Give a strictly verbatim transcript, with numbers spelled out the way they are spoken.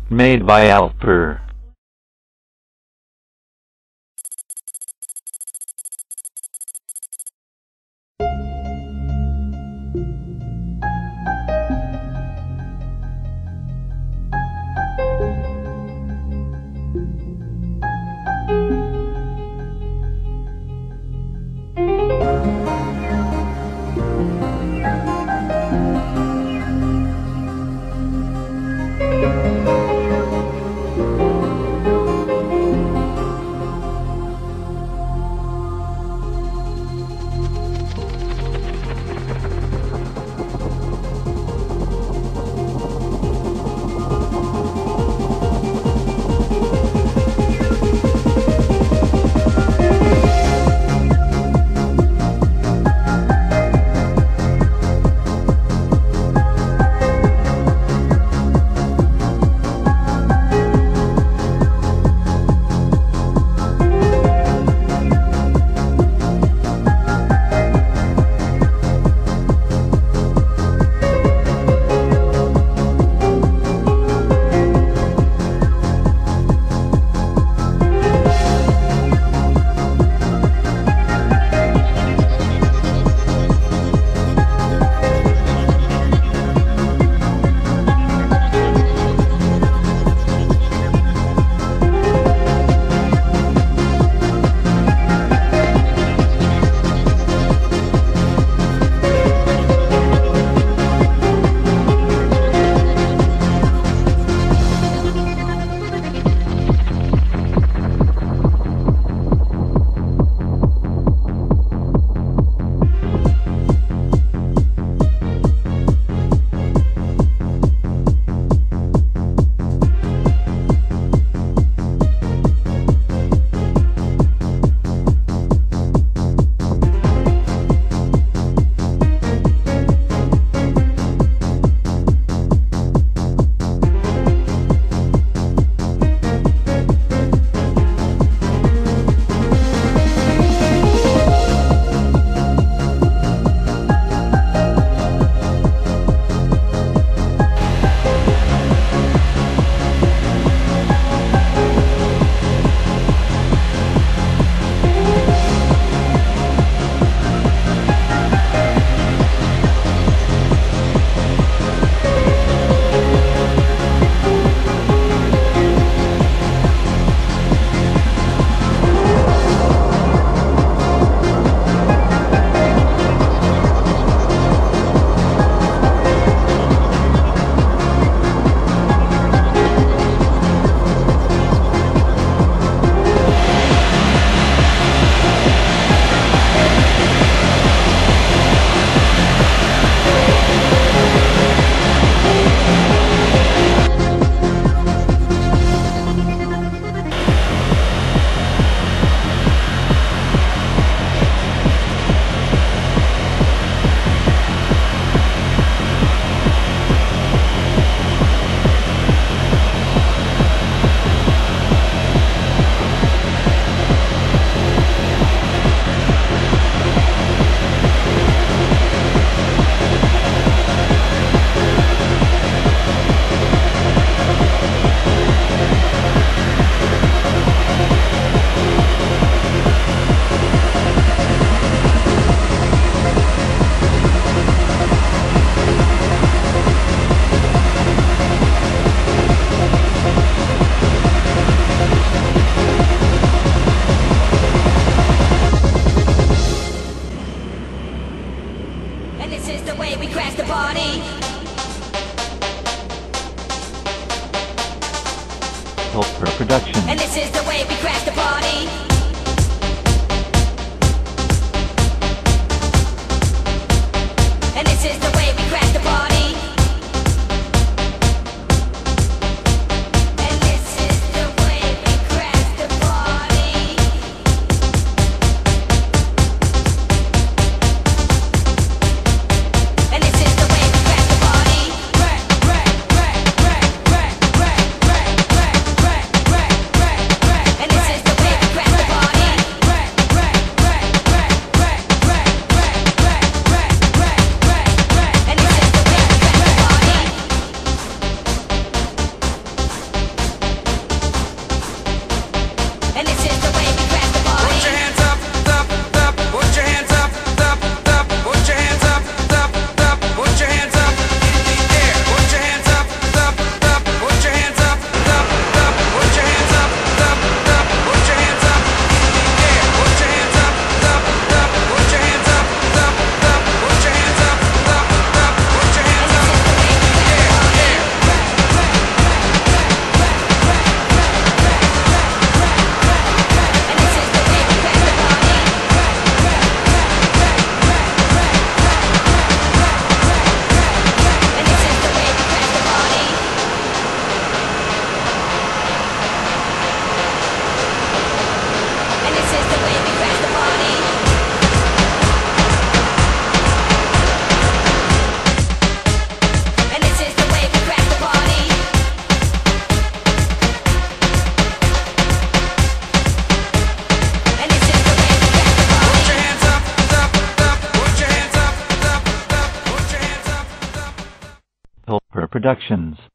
Made by Alper. Alper Production. And this is the way we crash the party. And this is the way we crash the party. And this is the way we crash the party. And this is the way we crash the party. Crack, crack, crack, crack, crack, crack, crack, crack, crack, crack, crack, crack. And this is the way we crash the party. Crack, crack, crack, crack, crack, crack, crack, crack, crack, crack, crack, crack. And this is the way we Productions.